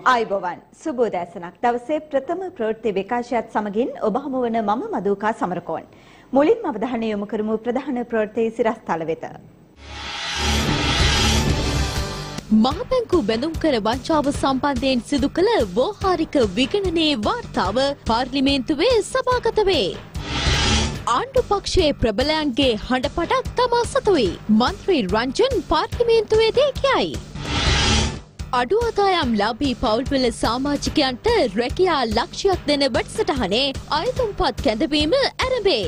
ආයුබෝවන් සුබෝදෑසනක් දවසේ ප්‍රථම ප්‍රවෘත්ති විකාශයත් සමගින් ඔබ හමු වන මම මදුකා සමරකෝන්. මුලින්ම අවධානය යොමු කරමු ප්‍රධාන ප්‍රවෘත්ති සිරස්තල වෙත. මහබැංකු බැඳුම් කර වංචාව සම්බන්ධයෙන් සිදු කළ ව්‍යවහාරික විගණනයේ වාර්තාව පාර්ලිමේන්තුවේ සභාගත වේ. ආණ්ඩු පක්ෂයේ ප්‍රබලයන්ගේ හඬපටක් තමා සතුයි. මන්ත්‍රී රංජන් පාර්ලිමේන්තුවේදී කියයි. අඩු ආදායම් ලාභී පවුල්වල සමාජිකයන්ට රැකියා ලක්ෂයක් දෙන වැඩසටහනේ අයතුම්පත් කැඳවීම ආරම්භේ.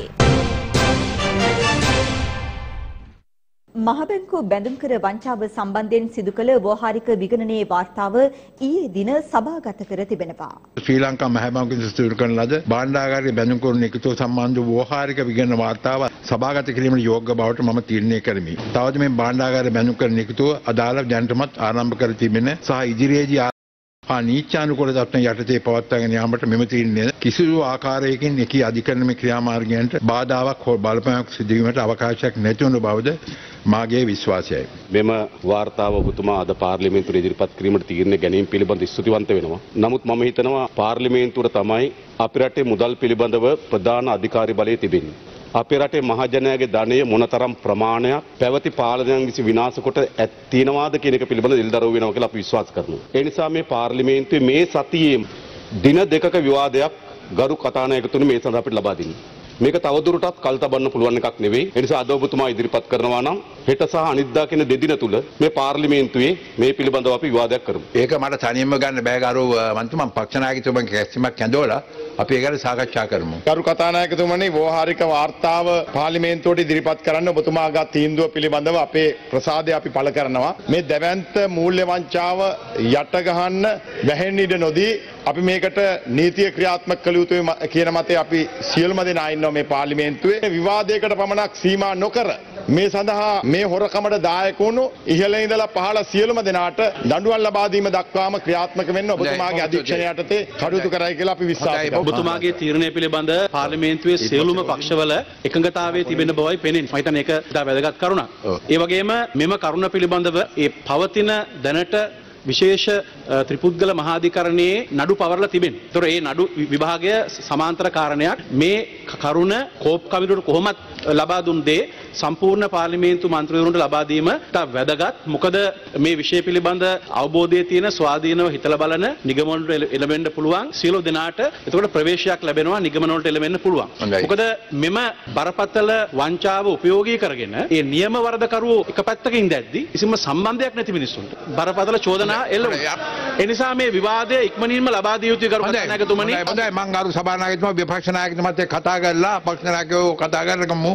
මහබැංකු බැඳුම් කර වංචාව සම්බන්ධයෙන් සිදු කළ ව්‍යවහාරික විගණනයේ වාර්තාව ඊයේ දින සභාගත කර තිබෙනවා. ශ්‍රී ලංකා මහබැංකුවෙන් සිදු කරන ලද භාණ්ඩාගාරයේ බැඳුම් කරන එකතු සම්බන්ධ ව්‍යවහාරික විගණන වාර්තාව සභාගත කිරීමට යෝග්‍ය බවට මම තීරණය කරමි. තවද මේ භාණ්ඩාගාරයේ බැඳුම් කරන එකතුව අදාළ දැනටමත් ආරම්භ කර තිබෙන සහ ඉදිරියේදී නීත්‍යානුකූල තත්ත්වයන් යටතේ පවත්වාගෙන යාමට මෙම තීරණය කිසිදු ආකාරයකින් එකී අධිකරණමය ක්‍රියාමාර්ගයන්ට බාධාවක් හෝ බලපෑමක් සිදු වීමට අවකාශයක් නැති වන බවද මාගේ විශ්වාසයයි. මෙම වාර්තාව ඔබතුමා අද පාර්ලිමේන්තුවේ ඉදිරිපත් කිරීමට තීරණය ගැනීම පිළිබඳ ස්තුතිවන්ත වෙනවා. නමුත් මම හිතනවා පාර්ලිමේන්තුවට තමයි අපේ රටේ මුදල් පිළිබඳව ප්‍රධාන අධිකාරී බලය තිබෙන්නේ. අපේ රටේ මහජනයාගේ ධනය මොනතරම් ප්‍රමාණයක් පැවති පාලනයන් විසින් විනාශ කොට තියනවාද කියන එක පිළිබඳව ඉල්දරව් වෙනවා කියලා අපි විශ්වාස කරනවා. ඒ නිසා මේ පාර්ලිමේන්තුවේ මේ සතියේ දින දෙකක විවාදයක් ගරු කතානායකතුමනි මේ සඳහා අපිට ලබා දෙන්නේ. මේක තවදුරටත් කල් තබන්න පුළුවන් එකක් නෙවෙයි. ඒ නිසා අද ඔබතුමා ඉදිරිපත් කරනවා නම් හෙට සහ අනිද්දා කියන දෙදින තුල මේ පාර්ලිමේන්තුවේ මේ පිළිබඳව අපි විවාදයක් කරමු. ඒක මට තනියම ගන්න බෑ ගරු මන්තුමන් පක්ෂ නායකතුමන්ගේ කැස්සිමක් ඇඳවලා අපි ඒක ගැන සාකච්ඡා කරමු. ගරු කතානායකතුමනි ව්‍යවහාරික වාර්තාව පාර්ලිමේන්තුවට ඉදිරිපත් කරන්න ඔබතුමාගේ තීන්දුව පිළිබඳව අපේ ප්‍රසාදය අපි පළ කරනවා. මේ දැවැන්ත මූල්‍ය වංචාව යට ගහන්න වැහෙන්න ඉඩ නොදී අපි මේකට නීතිය ක්‍රියාත්මක කළ යුතුයි කියන මතේ අපි සියලුම දෙනා ඉන්නවා මේ පාර්ලිමේන්තුවේ. විවාදයකට පමණක් සීමා නොකර මේ සඳහා මේ හොරකමට දායක වුණු ඉහළ ඉඳලා පහළ සියලුම දෙනාට දඬුවම් ලබා දීම දක්වාම ක්‍රියාත්මක වෙන්න ඔබතුමාගේ අධීක්ෂණය යටතේ කටයුතු කරයි කියලා අපි විශ්වාස කරනවා. ඔබතුමාගේ තීරණය පිළිබඳ පාර්ලිමේන්තුවේ සියලුම පක්ෂවල එකඟතාවයේ තිබෙන බවයි පෙනෙන්නේ. මම හිතන්නේ ඒක ඉතා වැදගත් කරුණක්. ඒ වගේම මෙම කරුණ පිළිබඳව ඒ පවතින දැනට විශේෂ ත්‍රිපුද්ගල මහාධිකරණයේ නඩු පවරලා තිබෙනවා. ඒතොර ඒ නඩු විභාගය සමාන්තර කාරණයක්. මේ කරුණ කෝප් කමිටුවට කොහොමත් ලබා දුන් දේ සම්පූර්ණ පාර්ලිමේන්තු මන්ත්‍රීවරුන්ට ලබා දීම වැදගත්. මොකද මේ විෂය පිළිබඳ අවබෝධයේ තියෙන ස්වාධීනව හිතලා බලන නිගමන වලට එළඹෙන්න පුළුවන් සියලු දෙනාට එතකොට ප්‍රවේශයක් ලැබෙනවා නිගමන වලට එළඹෙන්න පුළුවන්. මොකද මෙම බරපතල වංචාව උපයෝගී කරගෙන ඒ නියම වරදකරුවෝ එක පැත්තකින් දැද්දි කිසිම සම්බන්ධයක් නැති මිනිස්සුන්ට බරපතල චෝදනා එල්ල වුණා. ඒ නිසා මේ විවාදය ඉක්මනින්ම ලබා දිය යුතුයි කරු කතානායකතුමනි. හොඳයි මම ගරු සභානායකතුමා විපක්ෂ නායකතුමාත් එක්ක කතා කරලා පක්ෂ නායකයෝ කතා කරගමු.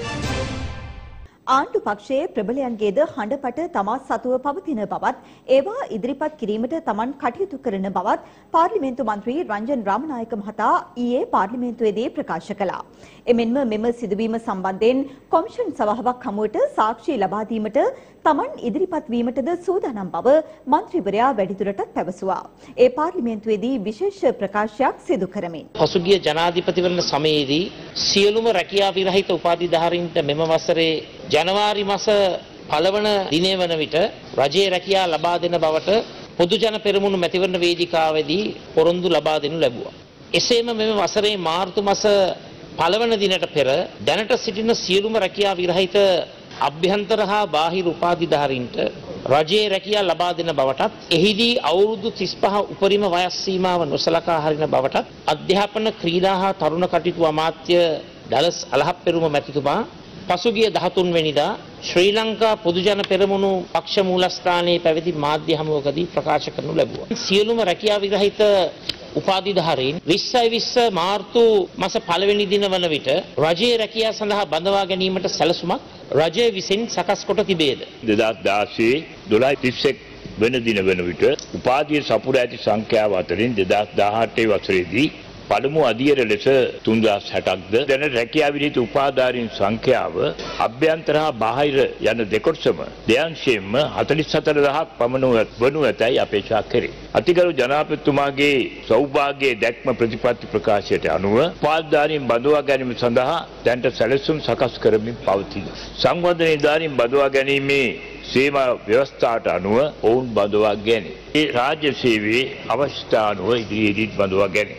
ආණ්ඩු පක්ෂයේ ප්‍රබලයන්ගේද හඬපට තමා සතුව පවතින බවත් ඒවා ඉදිරිපත් කිරීමට තමන් කටයුතු කරන බවත් පාර්ලිමේන්තු මන්ත්‍රී රංජන් රාමනායක මහතා ඊයේ පාර්ලිමේන්තුවේදී ප්‍රකාශ කළා. එමෙන්ම මෙම සිදුවීම සම්බන්ධයෙන් කොමිෂන් සභාවක් හමුවට සාක්ෂි ලබා දීමට තමන් ඉදිරිපත් වීමටද සූදානම් බව මන්ත්‍රීවරයා වැඩිදුරටත් පැවසුවා. ඒ පාර්ලිමේන්තුවේදී විශේෂ ප්‍රකාශයක් සිදු කරමින් පසුගිය ජනාධිපතිවරණ සමයේදී සියලුම රැකියා විරහිත උපාධිධාරීන්ට මෙම වසරේ ජනවාරි මාස පළවන දිනය වන විට රජයේ රැකියා ලබා දෙන බවට පොදු ජන පෙරමුණු මැතිවරණ වේදිකාවේදී පොරොන්දු ලබා දෙනු ලැබුවා. එසේම මෙම වසරේ මාර්තු මාස පළවන දිනට පෙර දැනට සිටින සියලුම රැකියා විරහිත අභ්‍යන්තර හා බාහිර උපාධිධාරීන්ට රජයේ රැකියා ලබා දෙන බවටත් එහිදී අවුරුදු 35 උපරිම වයස් සීමාව නොසලකා හරින බවටත් අධ්‍යාපන ක්‍රීඩා හා තරුණ කටයුතු අමාත්‍ය ඩලස් අලහප්පෙරුම මැතිතුමා පසුගිය 13 වෙනිදා ශ්‍රී ලංකා පොදු ජන පෙරමුණු පක්ෂ මූලස්ථානයේ පැවති මාධ්‍ය හමුවකදී ප්‍රකාශ කරනු ලැබුවා. සියලුම රැකියා විරහිත උපාධිධාරීන් 2020 මාර්තු මාස පළවෙනි දින වන විට රජයේ රැකියා සඳහා බඳවා ගැනීමට සැලසුමක් රජය විසින් සකස් කොට තිබේද? 2016 12 වෙනි දින වන විට උපාධිය සපුරා ඇති සංඛ්‍යාව අතරින් 2018 වසරේදී පළමු අධියර ලෙස 3060ක්ද දැන රැකියා විරහිත උපාධාරීන් සංඛ්‍යාව අභ්‍යන්තර හා බාහිර යන දෙකොටසම දෙයන්ෂයෙන්ම 44000ක් පමණ වනු ඇතැයි අපේක්ෂා කෙරේ. අතිගරු ජනාධිපතිතුමාගේ සෞභාග්‍යයේ දැක්ම ප්‍රතිපත්ති ප්‍රකාශයට අනුව උපාධාරීන් බඳවා ගැනීම සඳහා දැනට සැලසුම් සකස් කරමින් පවතී. සංවර්ධන නිලධාරීන් බඳවා ගැනීමේ සේවා ව්‍යවස්ථාවට අනුව ඔවුන් බඳවා ගැනේ. ඒ රාජ්‍ය සේවයේ අවස්ථා අනුව ඉදිරියේදීත් බඳවා ගැනේ.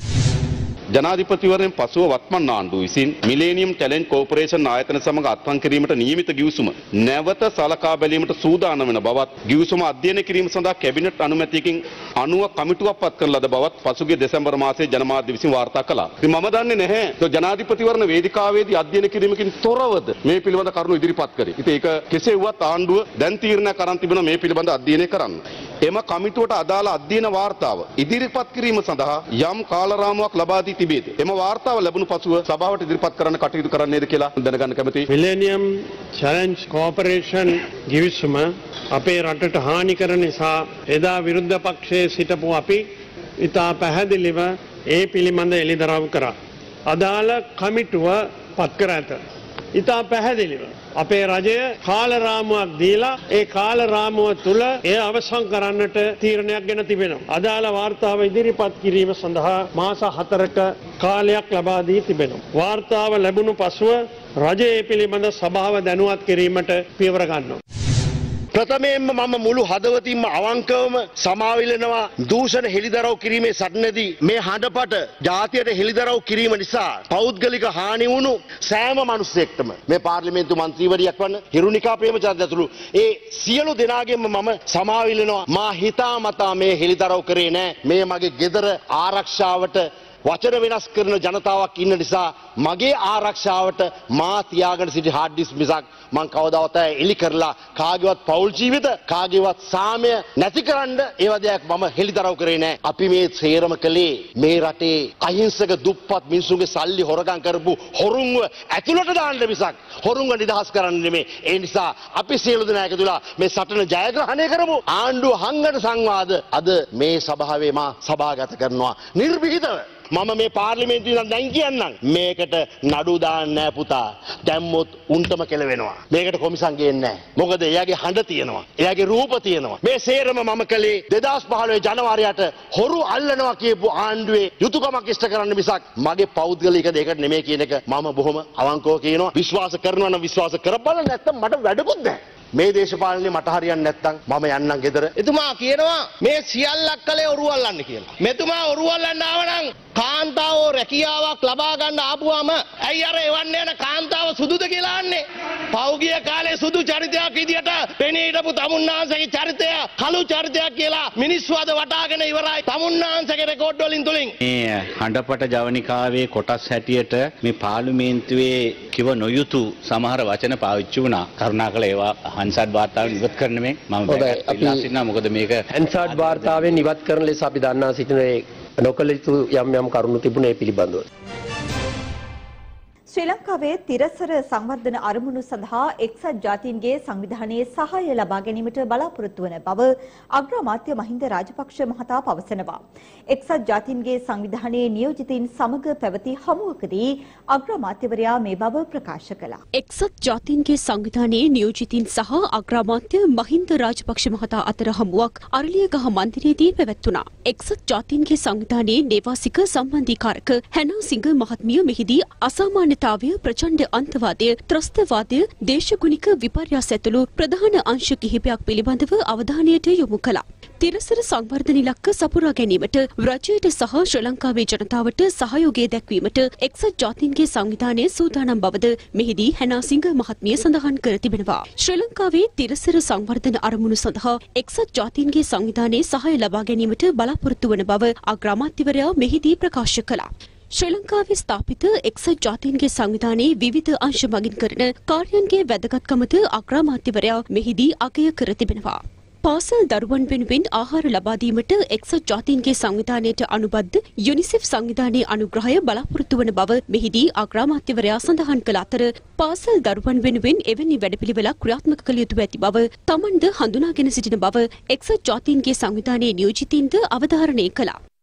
ජනාධිපතිවරණයෙන් පසුව වත්මන් ආණ්ඩුව විසින් මිලේනියම් ටැලන්ට් කෝපරේෂන් ආයතන සමග අත්පත් කිරීමට නියමිත ගිවිසුම නැවත සලකා බැලීමට සූදානම් වන බවත් ගිවිසුම අධ්‍යයනය කිරීම සඳහා කැබිනට් අනුමැතියකින් 90 කමිටුවක් පත් කරන ලද බවත් පසුගිය දෙසැම්බර් මාසයේ ජනමාධ්‍ය විසින් වාර්තා කළා. ඉතින් මම දන්නේ නැහැ ජනාධිපතිවරණ වේදිකාවේදී අධ්‍යයනය කිරීමකින් තොරවද මේ පිළිබඳ කරුණු ඉදිරිපත් කරේ. ඉතින් ඒක කෙසේ වුවත් ආණ්ඩුව දැන් තීරණයක් අරන් තිබෙනවා මේ පිළිබඳ අධ්‍යයනය කරන්න. එම කමිටුවට අදාළ අධ්‍යයන වාර්තාව ඉදිරිපත් කිරීම සඳහා යම් කාලරාමුවක් ලබා දී තිබේද? එම වාර්තාව ලැබුණු පසුව සභාවට ඉදිරිපත් කරන්න කටයුතු කරන්නේද කියලා දැනගන්න කැමතියි. මිලේනියම් චැලෙන්ජ් කෝපරේෂන් ගිවිසුම අපේ රටට හානි කරන නිසා එදා විරුද්ධ පක්ෂයේ සිටපු අපි ඉතා පැහැදිලිව ඒ පිළිබඳ එළිදරව් කරා. අදාළ කමිටුව පත් කර ඇත. ඉතා පැහැදිලිව අපේ රජය කාලරාමුවක් දීලා ඒ කාලරාමුව තුල එය අවසන් කරන්නට තීරණයක් ගෙන තිබෙනවා. අදාළ වාර්තාව ඉදිරිපත් කිරීම සඳහා මාස 4ක කාලයක් ලබා දී තිබෙනවා. වාර්තාව ලැබුණු පසුව රජය පිළිබඳ සභාව දැනුවත් කිරීමට පියවර ගන්නවා. ප්‍රථමයෙන්ම මම මුළු හදවතින්ම අවංකවම සමාවිලනවා දූෂණ හෙළිදරව් කිරීමේ සටනේදී මේ හඬපට ජාතියට හෙළිදරව් කිරීම නිසා පෞද්ගලික හානි වුණු සෑම මිනිසෙක්ටම මේ පාර්ලිමේන්තු මන්ත්‍රීවරියක් වන්න හිරුනිකා ප්‍රේමචන්ද්‍ර ඇතුළු ඒ සියලු දෙනාගෙන්ම මම සමාවිලනවා. මා හිතාමතා මේ හෙළිදරව් කරේ නෑ. මේ මගේ ගෙදර ආරක්ෂාවට වචන වෙනස් කරන ජනතාවක් ඉන්න නිසා මගේ ආරක්ෂාවට මා තියාගෙන සිටි හાર્ඩ් ඩිස්ක් මිසක් මං කවදාවත් එලි කරලා කාගේවත් පෞල් ජීවිත කාගේවත් සාමය නැතිකරන්න ඒව දෙයක් මම හෙළිදරව් කරේ නෑ. අපි මේ සේරම කළේ මේ රටේ අහිංසක දුප්පත් මිනිසුන්ගේ සල්ලි හොරගම් කරපු හොරුන්ව ඇතුළට දාන්න මිසක් හොරුන්ව නිදහස් කරන්න නෙමෙයි. ඒ නිසා අපි සියලු දෙනා එකතුලා මේ සටන ජයග්‍රහණය කරමු. ආණ්ඩුව හංගන සංවාද අද මේ සභාවේ මා සභාගත කරනවා නිර්භීතව. මම මේ පාර්ලිමේන්තුවේ දැන් කියන්නම් මේකට නඩු දාන්න නෑ පුතා. දැම්මොත් උන්ටම කෙලවෙනවා. මේකට කොමිසම් ගේන්නේ නෑ. මොකද එයාගේ හඬ තියෙනවා. එයාගේ රූප තියෙනවා. මේ සේරම මම කළේ 2015 ජනවාරියට හොරු අල්ලනවා කියපු ආණ්ඩුවේ යුතුයකමක් ඉෂ්ට කරන්න මිසක් මගේ පෞද්ගලික දෙයකට නෙමෙයි කියන එක මම බොහොම අවංකව කියනවා. විශ්වාස කරනවා නම් විශ්වාස කරපළ නැත්නම් මට වැඩකුත් නැහැ. මේ දේශපාලනේ මට හරියන්නේ නැත්නම් මම යන්නම් ගෙදර. එතුමා කියනවා මේ සියල්ලක් කලේ ඔරුව අල්ලන්න කියලා. මෙතුමා ඔරුව අල්ලන්න ආවනම් කාන්තාවෝ රැකියාවක් ලබා ගන්න ආපුවාම ඇයි අර එවන්න යන කාන්තාව සුදුද කියලා අහන්නේ? පෞගිය කාලේ සුදු චරිතයක් විදියට පෙනී හිටපු තමුන්නාන්සේගේ චරිතය කළු චරිතයක් කියලා මිනිස්සු අද වටාගෙන ඉවරයි. තමුන්නාන්සේගේ රෙකෝඩ් වලින් තුලින් මේ හඬපට ජවනිකාවේ කොටස් හැටියට මේ පාර්ලිමේන්තුවේ කිව නොයුතු සමහර වචන පාවිච්චි වුණා. කරුණාකර ඒවා හන්සඩ් වාර්තාවෙන් ඉවත් කරන්න මේ මම ඉල්ලා සිටිනවා. මොකද මේක හන්සඩ් වාර්තාවෙන් ඉවත් කරන ලෙස අපි දන්නා සිටින නොකළ යුතු යම් කරුණු තිබුණේ පිළිබඳව. ශ්‍රී ලංකාවේ තිරසර සංවර්ධන අරමුණු සඳහා එක්සත් ජාතීන්ගේ සංවිධානයේ සහාය ලබා ගැනීමට බලාපොරොත්තු වන බව අග්‍රාමාත්‍ය මහින්ද රාජපක්ෂ මහතා පවසනවා. එක්සත් ජාතීන්ගේ සංවිධානයේ නියෝජිතයින් සමග පැවති හමුවකදී අග්‍රාමාත්‍යවරයා මේ බව ප්‍රකාශ කළා. එක්සත් ජාතීන්ගේ සංවිධානයේ නියෝජිතයින් සහ අග්‍රාමාත්‍ය මහින්ද රාජපක්ෂ මහතා අතර හමුවක් අරලියගහ මන්දිරයේදී පැවැත්වුණා. එක්සත් ජාතීන්ගේ සංවිධානයේ නේවාසික සම්බන්ධීකාරක හැනා සිංහ මහත්මිය මෙහිදී අසාමාන්‍ය ප්‍රචණ්ඩ අන්තවාදය, ත්‍රස්තවාදය, දේශගුණික විපර්යාස ඇතුළු ප්‍රධාන අංශ කිහිපයක් පිළිබඳව අවධානයට යොමු කළා. තිරසර සංවර්ධන ඉලක්ක සපුරා ගැනීමට රජයට සහ ශ්‍රී ලංකාවේ ජනතාවට සහයෝගය දැක්වීමට එක්සත් ජාතීන්ගේ සංවිධානය සූදානම් බවද මෙහිදී හැනාසිංහ මහත්මිය සඳහන් කර තිබෙනවා. ශ්‍රී ලංකාවේ තිරසර සංවර්ධන අරමුණු සඳහා එක්සත් ජාතීන්ගේ සංවිධානයේ සහාය ලබා ගැනීමට බලාපොරොත්තු වන බව අග්‍රාමාත්‍යවරයා මෙහිදී ප්‍රකාශ කළා. ශ්‍රී ලංකාවේ ස්ථාපිත එක්සත් ජාතීන්ගේ සංවිධානයේ විවිධ අංශ මගින් කරන කාර්යයන්ගේ වැදගත්කමද අග්‍රාමාත්‍යවරයා මෙහිදී අගය කර තිබෙනවා. පාසල් දරුවන් වෙනුවෙන් ආහාර ලබා දීමට එක්සත් ජාතීන්ගේ සංවිධානයට අනුබද්ධ යුනිසෙෆ් සංවිධානයේ අනුග්‍රහය බලාපොරොත්තු වන බව මෙහිදී අග්‍රාමාත්‍යවරයා සඳහන් කළ අතර පාසල් දරුවන් වෙනුවෙන් එවැනි වැඩපිළිවෙලක් ක්‍රියාත්මක කළ යුතු ඇති බව තමන්ද හඳුනාගෙන සිටින බව එක්සත් ජාතීන්ගේ සංවිධානයේ නියෝජිතින්ද අවධාරණය කළා.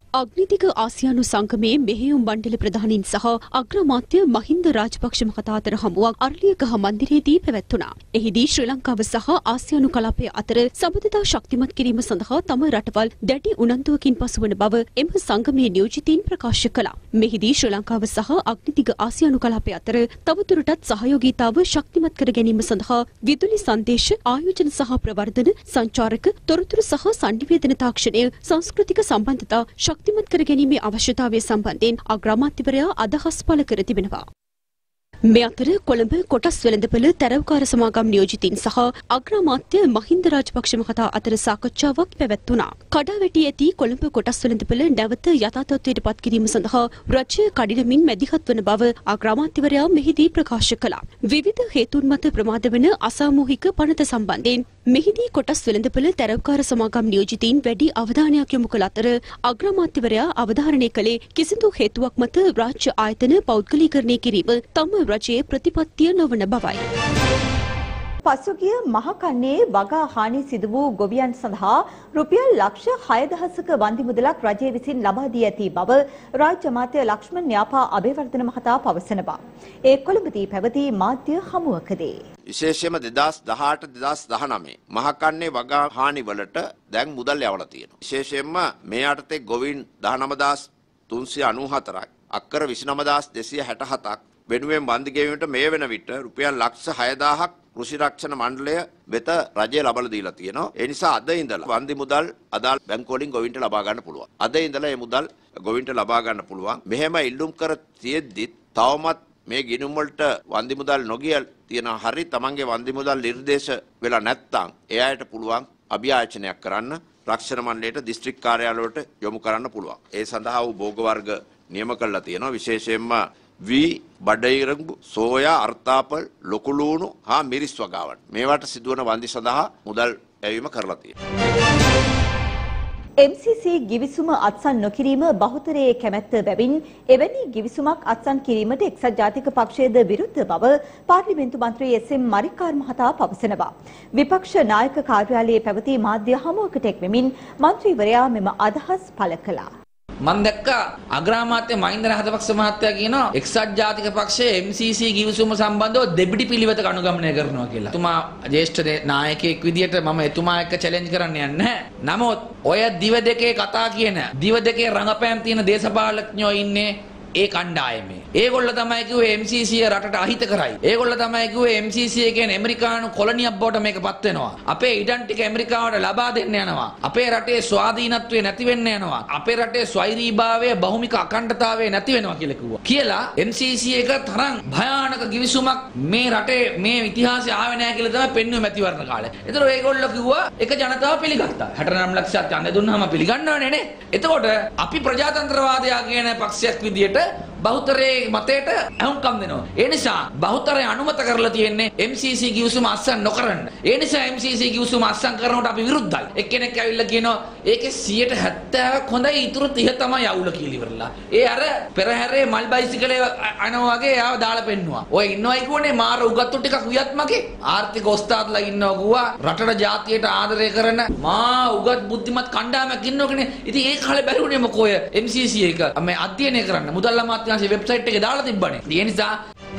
අග්නිතික ආසියානු සංගමයේ මෙහෙයුම් මණ්ඩල ප්‍රධානීන් සහ අග්‍රාමාත්‍ය මහින්ද රාජපක්ෂ මහතා අතර හමුවක් අරලියගහ මන්දිරයේදී පැවැත්වුණා. එහිදී ශ්‍රී ලංකාව සහ ආසියානු කලාපය අතර සබඳතා ශක්තිමත් කිරීම සඳහා තම රටවල් දැඩි උනන්දුවකින් පසුවන බව එම සංගමයේ නියෝජිතයින් ප්‍රකාශ කළා. මෙහිදී ශ්‍රී ලංකාව සහ අග්නිතික ආසියානු කලාපය අතර තවදුරටත් සහයෝගීතාව ශක්තිමත් කර ගැනීම සඳහා විදුලි සංදේශ ආයෝජන සහ ප්‍රවර්ධන සංචාරක තොරතුරු සහ සංනිවේදන තාක්ෂණය සංස්කෘතික සම්බන්ධතා ශක්තිමත් කර ගැනීමේ අවශ්‍යතාවය සම්බන්ධයෙන් අග්‍රාමාත්‍යවරයා අදහස් පළ කර තිබෙනවා. මේ අතර කොළඹ කොටස් වෙළඳපොළ තැරවකාර සමාගම් නියෝජිතින් සහ අග්‍රාමාත්‍ය මහින්ද රාජපක්ෂ මහතා අතර සාකච්ඡාවක් පැවැත්වුණා. කඩාවැටී ඇති කොළඹ කොටස් වෙළඳපොළ නැවත යථා තත්ත්වයට පත් කිරීම සඳහා රජය කඩිනමින් මැදිහත් වන බව අග්‍රාමාත්‍යවරයා මෙහිදී ප්‍රකාශ කළා. විවිධ හේතුන් මත ප්‍රමාද වන අසාමූහික පනත සම්බන්ධයෙන් මෙහිදී කොටස් වෙළඳපොළ තැරවකාර සමාගම් නියෝජිතින් වැඩි අවධානයක් යොමු කළ අතර අග්‍රාමාත්‍යවරයා අවධාරණය කළේ කිසිදු හේතුවක් මත රාජ්‍ය ආයතන පෞද්ගලීකරණය කිරීම තම රජයේ ප්‍රතිපත්තිය නොවන බවයි. පසුගිය මහකන්නේ වගා හානි සිදු වූ ගොවියන් සඳහා රුපියල් ලක්ෂ 6,000ක වන්දි මුදලක් රජය විසින් ලබා දී ඇති බව රාජ්‍ය අමාත්‍ය ලක්ෂ්මන් න්‍යාපා අබේවර්ධන මහතා පවසනවා. ඒ කොළඹදී පැවති මාධ්‍ය හමුවකදී විශේෂයෙන්ම 2018-2019 මහකන්නේ වගා හානි වලට දැන් මුදල් යවලා තියෙනවා. විශේෂයෙන්ම මේ යටතේ ගොවින් 19,394ක් අක්කර 29,267ක් වෙනුවෙන් වන්දි ගෙවීමට මේ වෙන විට රුපියල් ලක්ෂ 6,000ක් කෘෂි රක්ෂණ මණ්ඩලය වෙත රජය ලබා දීලා තියෙනවා. ඒ නිසා අද ඉඳලා වන්දි මුදල් අදාළ බැංකු වලින් ගොවින්ට ලබා ගන්න පුළුවන්. අද ඉඳලා මේ මුදල් ගොවින්ට ලබා ගන්න පුළුවන්. මෙහෙම ඉල්ලුම් කර තියෙද්දි තවමත් මේ ගිණුම් වලට වන්දි මුදල් නොගිය තියෙන හරි තමන්ගේ වන්දි මුදල් නිර්දේශ වෙලා නැත්නම් ඒ අයට පුළුවන් අභියාචනයක් කරන්න රක්ෂණ මණ්ඩලයට දිස්ත්‍රික් කාර්යාලවලට යොමු කරන්න පුළුවන්. ඒ සඳහා වූ භෝග වර්ග නියම කරලා තියෙනවා. විශේෂයෙන්ම වී බඩයිරඟු සෝයා අර්තාපල් ලොකු ලූණු හා මිරිස් වගාවන් මේවට සිදුවන වන්දි සඳහා මුදල් යැවීම කරලා තියෙනවා. MCC ගිවිසුම අත්සන් නොකිරීම බහුතරයේ කැමැත්ත බැවින් එවැනි ගිවිසුමක් අත්සන් කිරීමට එක්සත් ජාතික පක්ෂයේද විරුද්ධ බව පාර්ලිමේන්තු මන්ත්‍රී එස්.එම්. මරිකාර් මහතා පවසනවා. විපක්ෂ නායක කාර්යාලයේ පැවති මාධ්‍ය හමුවකට එක්වෙමින් මන්ත්‍රීවරයා මෙම අදහස් පළ කළා. මම දැක්කා අග්‍රාමාත්‍ය මහින්ද රාජපක්ෂ මහත්තයා කියනවා එක්සත් ජාතික පක්ෂයේ MCC ගිවිසුම සම්බන්ධව දෙබිඩි පිළිවෙත අනුගමනය කරනවා කියලා. එතුමා ජ්‍යෙෂ්ඨ නායකයෙක් විදියට මම එතුමා එක්ක චැලෙන්ජ් කරන්න යන්නේ නැහැ. නමුත් ඔය දිව දෙකේ කතා කියන දිව දෙකේ රංගපෑම් තියෙන දේශපාලඥයෝ ඉන්නේ ඒ කණ්ඩායමේ. ඒගොල්ලෝ තමයි කිව්වේ MCC රටට අහිත කරයි. ඒගොල්ලෝ තමයි කිව්වේ MCC කියන්නේ ඇමරිකානු කොලොනියක් බවට මේකපත් වෙනවා. අපේ ඉඩම් ටික ඇමරිකාවට ලබා දෙන්න යනවා. අපේ රටේ ස්වාධීනත්වය නැති වෙන්න යනවා. අපේ රටේ ස්වෛරීභාවය බහුමික අඛණ්ඩතාවය නැති වෙනවා කියලා කිව්වා. කියලා MCC එක තරම් භයානක ගිවිසුමක් මේ රටේ මේ ඉතිහාසයේ ආවේ නැහැ කියලා තමයි පෙන්වුවේ මැතිවරණ කාලේ. ඒතර ඒගොල්ලෝ කිව්වා එක ජනතාව පිළිගත්තා. 69 ලක්ෂයක් ඡන්දය දුන්නාම පිළිගන්නවනේ නේ. එතකොට අපි ප්‍රජාතන්ත්‍රවාදය කියන පක්ෂයක් විදියට බහුතරයේ මතයට අහුම්කම් දෙනවා. ඒ නිසා බහුතරය අනුමත කරලා තියෙන්නේ MCC ගිවිසුම අත්සන් නොකරන්න. ඒ නිසා MCC ගිවිසුම අත්සන් කරනකොට අපි විරුද්ධයි. එක්කෙනෙක් ඇවිල්ලා කියනවා ඒකේ 70%ක් හොඳයි ඊටු 30 තමයි අවුල කියලා ඉවරලා. ඒ අර පෙරහැරේ මල් බයිසිකලේ අනවා වගේ යාව දාලා පෙන්නවා. ඔය ඉන්නවයි කියන්නේ මාර උගත්තු ටිකක් වියත්මගේ ආර්ථික ඔස්තාත්ලා ඉන්නවා ගුවා රටට ජාතියට ආදරය කරන මා උගත් බුද්ධිමත් කණ්ඩායමක් ඉන්නවකනේ. ඉතින් ඒ කාලේ බැරිුනේ මොකෝ ඔය MCC එක මේ අධ්‍යයනය කරන්න. මුදල් අමාත්‍යාංශයේ වෙබ්සයිට් එකේ දාලා තිබ්බනේ. ඒ නිසා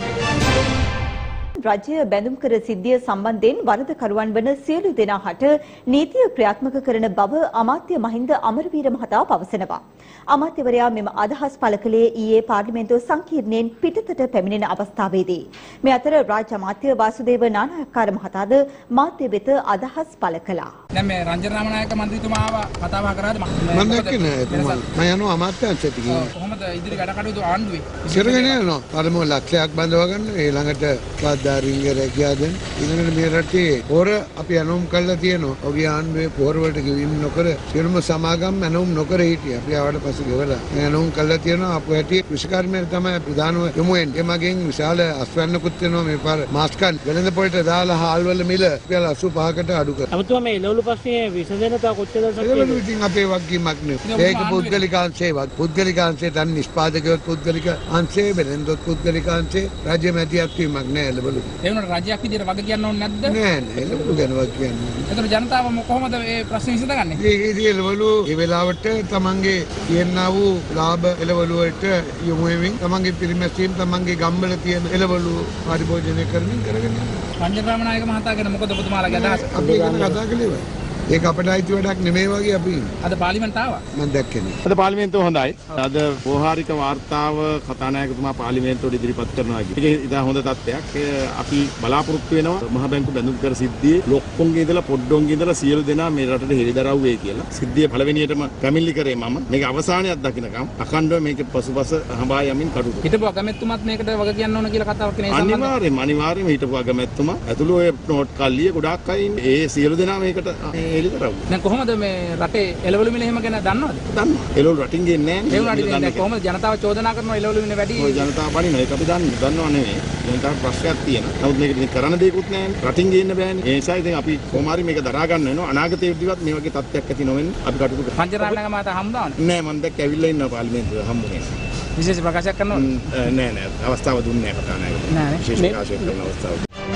රජය බැඳුම් කර සිද්ධිය සම්බන්ධයෙන් වරදකරුවන් වන සියලු දෙනා හට නීතිය ක්‍රියාත්මක කරන බව අමාත්‍ය මහින්ද අමරවීර මහතා පවසනවා. අමාත්‍යවරයා මෙම අදහස් පළ කළේ ඊයේ පාර්ලිමේන්තුව සංකීර්ණයෙන් පිටතට පැමිණෙන අවස්ථාවේදී. මේ අතර රාජ්‍ය අමාත්‍ය වාසුදේව නානායක්කාර මහතාද මාධ්‍ය වෙත අදහස් පළ කළා. දැන් මේ රංජන රාමනායක මන්ත්‍රීතුමා ආවා කතා බහ කරාද මම දැක්කේ නෑ එතුමා. මම යනවා අමාත්‍යාංශයට ගිහින්. කොහොමද ඉදිරි වැඩ කටයුතු ආණ්ඩුවේ? ඉතින් යනවා. පළමුව ලක්ෂයක් බඳව ගන්න ඊළඟට වාදාරින්ගේ රැකියාව දෙන්න. ඊළඟට මේ රටේ පොර අපි අනුම් කළා තියෙනවා. ඔගේ ආණ්ඩුවේ පොර වලට ගෙවීම නොකර සියලුම සමාගම් අනුම් නොකර හිටියා. අපි ආවට පස්සේ ගෙවලා මේ අනුම් කළා තියෙනවා. අපෝ හැටි කෘෂිකර්මයේ තමයි ප්‍රධානම යොමු වෙන්නේ. මගෙන් විශාල අස්වැන්නකුත් වෙනවා මේ පාර මාස්කන් වෙළඳ පොළට දාලා හාල් වල මිල 85කට අඩු කරා. අමුතුම මේ එළවලු ප්‍රශ්නේ විසඳෙන තා කොච්චරද සත්‍යද? ඉතින් අපේ වගකීමක් නෙවෙයි. ඒක පුද්ගලිකාංශේ පුද්ගලිකාංශයට නිෂ්පාදකයොත් පුද්ගලික අංශේ වෙළෙන්දොත් පුද්ගලික අංශේ රාජ්‍ය මැදිහත් වීමක් නෑ එළවලු. ඒ වුණාට රාජ්‍යයක් විදියට වග කියන්න ඕනේ නැද්ද? නෑ නෑ එළවලු ගැන වග කියන්නේ. ඒතර ජනතාව කොහොමද මේ ප්‍රශ්නේ විසඳගන්නේ? ඒකේදී එළවලු ඒ වෙලාවට තමන්ගේ තියෙනා වූ ලාභ එළවලු වලට යොමු වෙමින් තමන්ගේ පිරිමැසීම් තමන්ගේ ගම්වල තියෙන එළවලු පරිභෝජනය කරමින් කරගෙන යනවා. රංජන රාමනායක මහතා ගැන මොකද ඔබතුමාලාගේ අදහස? අපි ගැන කතා කළේ ඒක අපට අයිති වැඩක් නෙමෙයි වගේ අපි අද පාර්ලිමේන්ත ආවා. මම දැක්කේ නෑ. අද පාර්ලිමේන්තුව හොඳයි. අද ව්‍යවහාරික වාර්තාව කතානායකතුමා පාර්ලිමේන්තුවට ඉදිරිපත් කරනවා කියන්නේ. ඒක ඉතා හොඳ තත්ත්වයක්. අපි බලාපොරොත්තු වෙනවා මහ බැංකු බැඳුම් කර සිද්ධියේ ලොක්කොන්ගේ ඉඳලා පොඩ්ඩොන්ගේ ඉඳලා සියලු දෙනා මේ රටට හෙළිදරව් වෙයි කියලා. සිද්ධිය පළවෙනියටම පැමිණිලි කරේ මම. මේක අවසානයක් දකින්නකම් අඛණ්ඩව මේක පසුපස හඹා යමින් කටයුතු. හිටපු අගමැතිතුමත් මේකට වග කියන්න ඕන කියලා කතාවක් නේ සම්බන්ධ. අනිවාර්යයෙන්ම හිටපු අගමැතිතුමා ඇතුළු ඔය නෝට් කල්ලිය ගොඩාක් අය ඉන්නේ. ඒ සියලු දෙනා මේකට හෙළිදරව්. දැන් කොහොමද මේ රටේ එළවලු මිල එහෙම ගැන දන්නවද? දන්නවා. එළවලු රටින් ගේන්නේ නැහැ. ඒ වුණාට දැන් කොහොමද ජනතාව චෝදනා කරනවා එළවලු මිල වැඩි? ඔය ජනතාව බනිනවා. ඒක අපි දන්නව නෙවෙයි. ජනතාවට ප්‍රශ්නයක් තියෙනවා. නමුත් මේක ඉතින් කරන්න දෙයක්වත් නැහැ. රටින් ගේන්න බෑනේ. ඒ නිසා ඉතින් අපි කොහොම හරි මේක දරා ගන්න වෙනවා. අනාගතයේදීවත් මේ වගේ තත්ත්වයක් ඇති නොවෙන්න අපි කටයුතු කරමු. පංචරාණක මහතා හම්බුනානේ? නෑ මම දැක්ක ඇවිල්ලා ඉන්නවා පාර්ලිමේන්තුවේ හම්බුනේ. විශේෂ ප්‍රකාශයක් කරනවද? නෑ අවස්ථාව දුන්නේ නැහැ කතා නැහැ. විශේෂ ප්‍රකාශයක් කරන අවස්ථාව.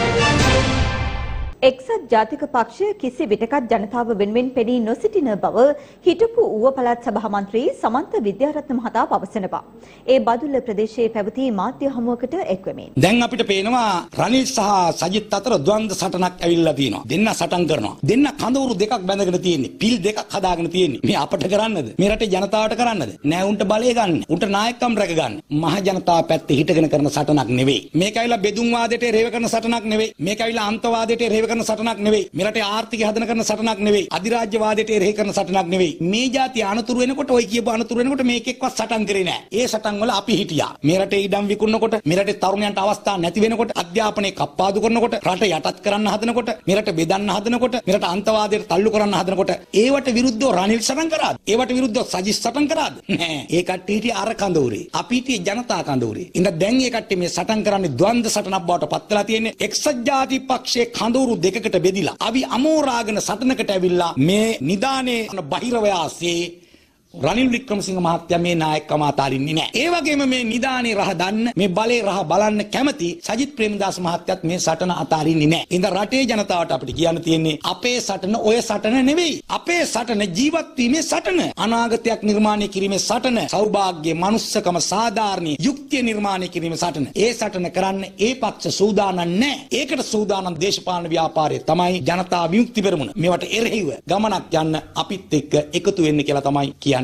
එක්සත් ජාතික පක්ෂය කිසි විටකත් ජනතාව වෙනුවෙන් පෙනී නොසිටින බව හිටපු ඌව පළාත් සභා මන්ත්‍රී සමන්ත විද්‍යාරත්න මහතා පවසනවා. ඒ බදුල්ල ප්‍රදේශයේ පැවති මාධ්‍ය හමුවකට එක්වෙමින්. දැන් අපිට පේනවා රනිල් සහ සජිත් අතර ද්වන්ද සටනක් ඇවිල්ලා තියෙනවා. දෙන්න සටන් කරනවා. දෙන්න කඳවුරු දෙකක් බැඳගෙන තියෙන්නේ. පිල් දෙකක් හදාගෙන තියෙන්නේ. මේ අපට කරන්නද? මේ රටේ ජනතාවට කරන්නද? නෑ උන්ට බලය ගන්න. උන්ට නායකම් රැක ගන්න. මහ ජනතාව පැත්තේ හිටගෙන කරන සටනක් නෙවෙයි. මේක ඇවිල්ලා බෙදුම් වාදයට රේව කරන සටනක් නෙවෙයි. මේක ඇවිල්ලා අන්තවාදයට රේව කරන සටනක් නෙවෙයි. මේ රටේ ආර්ථිකය හදන කරන සටනක් නෙවෙයි. අධිරාජ්‍යවාදයට එරෙහි කරන සටනක් නෙවෙයි. මේ જાති අනතුරු වෙනකොට ඔය කියපු අනතුරු වෙනකොට මේකෙක්වත් සටන් කරේ නෑ. ඒ සටන් වල අපි හිටියා. මේ රටේ ඉඩම් විකුණනකොට, මේ රටේ තරුණයන්ට අවස්ථා නැති වෙනකොට, අධ්‍යාපනයේ කප්පාදු කරනකොට, රට යටත් කරන්න හදනකොට, මේ රට බෙදන්න හදනකොට, මේ රට අන්තවාදයට තල්ලු කරන්න හදනකොට, ඒවට විරුද්ධව රනිල් සටන් කරාද? ඒවට විරුද්ධව සජිත් සටන් කරාද? නෑ. ඒ කට්ටිය හිටියේ අර කඳවුරේ. අපි හිටියේ ජනතා කඳවුරේ. ඉතින් දැන් ඒ කට්ටිය මේ සටන් කරන්නේ ද්වන්ද සටනක් බවට පත් වෙලා තියෙන්නේ. එක්සත් ජාතික පක්ෂයේ කඳවුරු දෙකකට බෙදිලා අපි අමෝරාගෙන සටනකට ඇවිල්ලා මේ නිදානේ බහිරවයාසේ රනිල් වික්‍රමසිංහ මහත්තයා මේ නායකකම අතාරින්නේ නැහැ. ඒ වගේම මේ නිදානේ රහ දන්න, මේ බලේ රහ බලන්න කැමති සජිත් ප්‍රේමදාස මහත්තයාත් මේ සටන අතාරින්නේ නැහැ. ඉතින් රටේ ජනතාවට අපිට කියන්න තියෙන්නේ අපේ සටන ඔය සටන නෙවෙයි. අපේ සටන ජීවත් වීමේ සටන. අනාගතයක් නිර්මාණය කිරීමේ සටන. සෞභාග්‍ය, මනුස්සකම, සාධාරණී, යුක්තිය නිර්මාණය කිරීමේ සටන. ඒ සටන කරන්න ඒ පක්ෂ සූදානම් නැහැ. ඒකට සූදානම් දේශපාලන ව්‍යාපාරය තමයි ජනතා විමුක්ති පෙරමුණ. මේවට එරෙහිව ගමනක් යන්න අපිත් එක්ක එකතු වෙන්න කියලා තමයි කියන්නේ.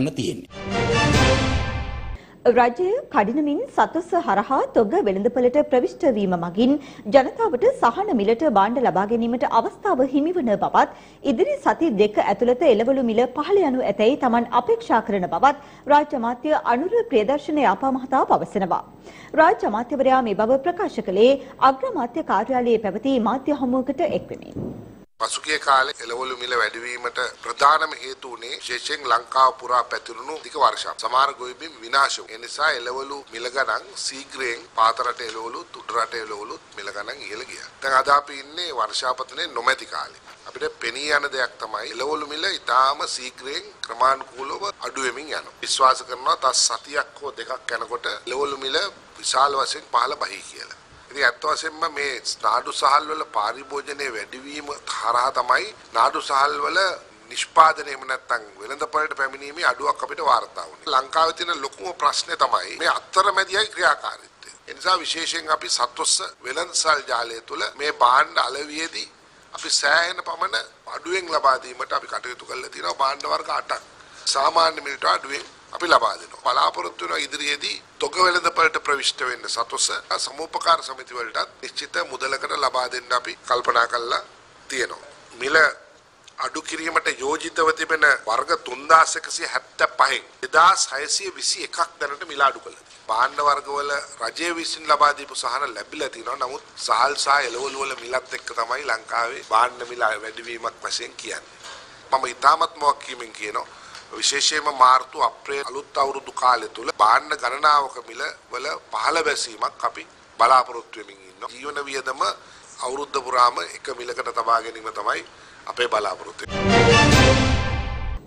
රජය කඩිනමින් සතොස්ස හරහා තොග වෙළඳපළට ප්‍රවිෂ්ඨ වීම මගින් ජනතාවට සහන මිලට භාණ්ඩ ලබා ගැනීමට අවස්ථාව හිමිවන බවත් ඉදිරි සති දෙක ඇතුළත එළවලු මිල පහළ යනු ඇතැයි Taman අපේක්ෂා කරන බවත් රාජ්‍ය අමාත්‍ය අනුර ප්‍රියදර්ශන යාපා මහතා පවසනවා. රාජ්‍ය අමාත්‍යවරයා මේ බව ප්‍රකාශ කළේ අග්‍රාමාත්‍ය කාර්යාලයේ පැවති මාධ්‍ය හමුවකට එක්වෙමින්. පසුගිය කාලේ එළවලු මිල වැඩිවීමට ප්‍රධානම හේතු වුණේ විශේෂයෙන් ලංකාව පුරා පැතිරුණු අධික වර්ෂාව. සමහර ගොවිබිම් විනාශ වුණා. ඒ නිසා එළවලු මිල ගණන් ශීඝ්‍රයෙන් පාත රට එළවලු, තුඩු රට එළවලු මිල ගණන් ඉහළ ගියා. දැන් අද අපි ඉන්නේ වර්ෂාපතනේ නොමැති කාලේ. අපිට පෙනී යන දෙයක් තමයි එළවලු මිල ඉතාම ශීඝ්‍රයෙන් ක්‍රමානුකූලව අඩු වෙමින් යනවා. විශ්වාස කරනවා තව සතියක් හෝ දෙකක් යනකොට එළවලු මිල විශාල වශයෙන් පහළ බහී කියලා. ඉතින් අත් වශයෙන්ම මේ නාඩු සහල් වල පරිභෝජනයේ වැඩිවීම හරහා තමයි නාඩු සහල් වල නිෂ්පාදනයම නැත්තම් වෙළඳපළට පැමිණීමේ අඩුවක් අපිට වාර්තා වුණේ. ලංකාවේ තියෙන ලොකුම ප්‍රශ්නේ තමයි මේ අතරමැදියයි ක්‍රියාකාරීත්වය. ඒ නිසා විශේෂයෙන් අපි සත්වස්ස වෙළඳසල් ජාලය තුළ මේ භාණ්ඩ අලෙවියේදී අපි සෑහෙන පමණ අඩුවෙන් ලබා දීමට අපි කටයුතු කරලා තියෙනවා. භාණ්ඩ වර්ග 8ක් සාමාන්‍ය මිලට අඩුවෙන් අපි ලබා දෙනවා. බලාපොරොත්තු වෙනවා ඉදිරියේදී තොග වෙළඳපළට ප්‍රවිෂ්ඨ වෙන්න සතොස්ස සමූපකාර සමිති වලටත් නිශ්චිත මුදලකට ලබා දෙන්න අපි කල්පනා කරලා තියෙනවා. මිල අඩු කිරීමට යෝජිතව තිබෙන වර්ග 3175න් 2621ක් දැනට මිල අඩු කළා. භාණ්ඩ වර්ගවල රජයේ විසින් ලබා දීපු සහන ලැබිලා තිනවා. නමුත් සහල් සහ එළවලු වල මිලත් එක්ක තමයි ලංකාවේ භාණ්ඩ මිල වැඩිවීමක් වශයෙන් කියන්නේ. මම ඊටමත්ම වක්කීමෙන් කියනවා විශේෂයෙන්ම මාර්තු අප්‍රේල් අලුත් අවුරුදු කාලය තුල භාණ්ඩ ගණනාවක මිල වල පහළ බැසීමක් අපි බලාපොරොත්තු වෙමින් ඉන්නවා. ජීවන වියදම අවුරුද්ද පුරාම එක මිලකට තබා ගැනීම තමයි අපේ බලාපොරොත්තුව.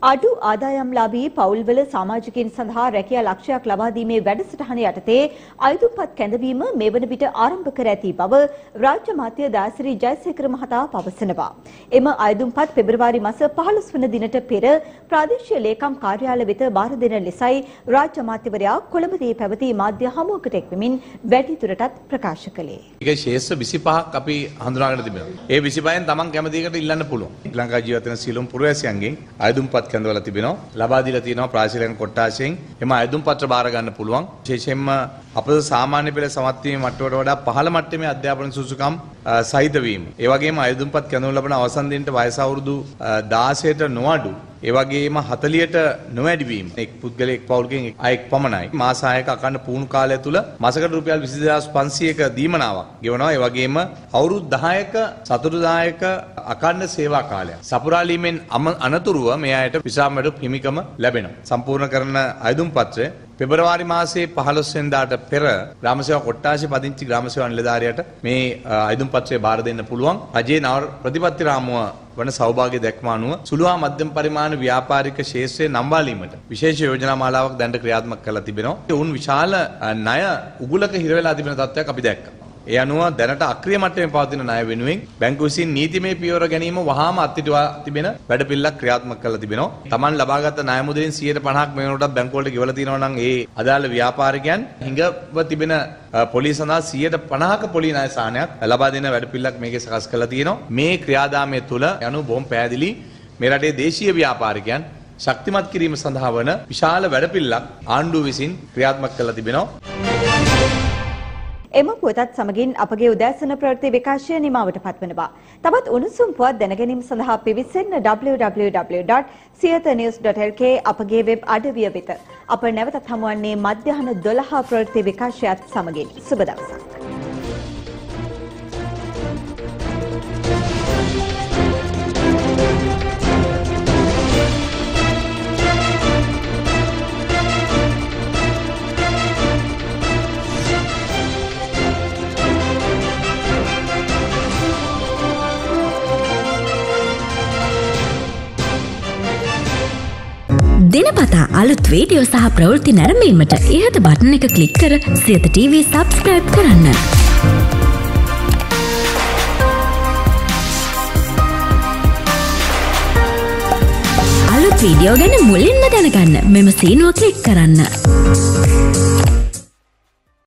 අඩු ආදායම්ලාභී පවුල්වල සමාජිකයන් සඳහා රැකියා ලක්ෂයක් ලබා දීමේ වැඩසටහන යටතේ අයදුම්පත් කැඳවීම මේ වන විට ආරම්භ කර ඇති බව රාජ්‍ය මාත්‍ය දාසිරි ජයසේකර මහතා පවසනවා. එම අයදුම්පත් පෙබරවාරි මාස 15 වන දිනට පෙර ප්‍රාදේශීය ලේකම් කාර්යාලය වෙත බාර දෙන ලෙසයි රාජ්‍ය මාත්‍යවරයා කොළඹදී පැවති මාධ්‍ය හමුවකට එක්වමින් වැඩිදුරටත් ප්‍රකාශ කළේ. ඒක ශේෂ්ඨ 25ක් අපි හඳුනාගෙන තිබෙනවා. ඒ 25න් තමන් කැමති එකට ඉල්ලන්න පුළුවන්. ශ්‍රී ලංකා ජීවත් වෙන සියලුම පුරවැසියන්ගෙන් අයදුම්පත් කැඳවලා තිබෙනවා. ලබා දීලා තියෙනවා ප්‍රාදේශීය කොට්ටාශයෙන්. එම අයදුම් පත්‍ර බාර ගන්න පුළුවන්. විශේෂයෙන්ම අප සාමාන්‍ය පෙළ සමත් වීම මට්ටමට වඩා පහළ මට්ටමේ අධ්‍යාපන සුසුකම් සහිත වීම. ඒ වගේම අයදුම්පත් කැඳවනු ලබන අවසන් දිනට වයස අවුරුදු 16ට නොඅඩු ඒ වගේම 40ට නොවැඩි වීම. එක් පුද්ගලයෙක් පවුලකින් අයෙක් පමණයි. මාස 6ක අකණ්ඩ පුහුණු කාලය තුල මාසකට රුපියල් 22500ක දීමනාවක් ගෙවනවා. ඒ වගේම අවුරුදු 10ක සතුටුදායක අකණ්ඩ සේවා කාලයක්. සපුරාලීමෙන් අනතුරුව මේ අයට විසාම වැඩ හිමිකම ලැබෙනවා. සම්පූර්ණ කරන අයදුම් පත්‍රය පෙබරවාරි මාසයේ 15 වෙනිදාට පෙර ග්‍රාම සේවා කොට්ටාශේ පදිංචි ග්‍රාම සේවා නිලධාරියට මේ අයදුම් පත්‍රය බාර දෙන්න පුළුවන්. රජයේ නව ප්‍රතිපත්ති රාමුව වන සෞභාග්‍ය දැක්ම අනුව සුළු හා මධ්‍යම පරිමාණ ව්‍යාපාරික ශේෂ්ත්‍රයේ නම්වාලීමට විශේෂ යෝජනා මාලාවක් දැනට ක්‍රියාත්මක කරලා තිබෙනවා. උන් විශාල ණය උගුලක හිර වෙලා තිබෙන තත්ත්වයක් අපි දැක්කා. ඒ අනුව දැනට අක්‍රිය මට්ටමේ පවතින ණය වෙනුවෙන් බැංකුව විසින් නීතිමය පියවර ගැනීම වහාම අත්හිටුවා තිබෙන වැඩපිළිවෙලක් ක්‍රියාත්මක කරලා තිබෙනවා. Taman ලබාගත් ණය මුදලින් 150ක් මේ වෙනකොටත් බැංකුව වලට ගෙවලා තියෙනවා නම් ඒ අදාළ ව්‍යාපාරිකයන් හිඟව තිබෙන පොලිය සඳහා 150ක පොලිය ණය සාහනයක් ලබා දෙන වැඩපිළිවෙලක් මේකේ සකස් කරලා තියෙනවා. මේ ක්‍රියාදාමය තුළ යනු බොහොම පැහැදිලි මේ රටේ දේශීය ව්‍යාපාරිකයන් ශක්තිමත් කිරීම සඳහා වන විශාල වැඩපිළිවෙලක් ආණ්ඩුව විසින් ක්‍රියාත්මක කරලා තිබෙනවා. එම පුවතත් සමගින් අපගේ උදෑසන ප්‍රවෘත්ති විකාශය නිමවට පත්වනවා. තවත් උණුසුම් පුවත් දැනගැනීම සඳහා පිවිසෙන්න www.siyathnews.lk අපගේ වෙබ් අඩවිය වෙත. අප නැවතත් හමුවන්නේ මධ්‍යහන 12 ප්‍රවෘත්ති විකාශයත් සමගින්. සුබ දවසක්. දිනපතා අලුත් වීඩියෝ සහ ප්‍රවෘත්ති නැරඹීමට ඉහත බටන් එක ක්ලික් කර සියත TV සබ්ස්ක්‍රයිබ් කරන්න. අලුත් වීඩියෝ ගැන මුලින්ම දැනගන්න මෙම සීනුව ක්ලික් කරන්න.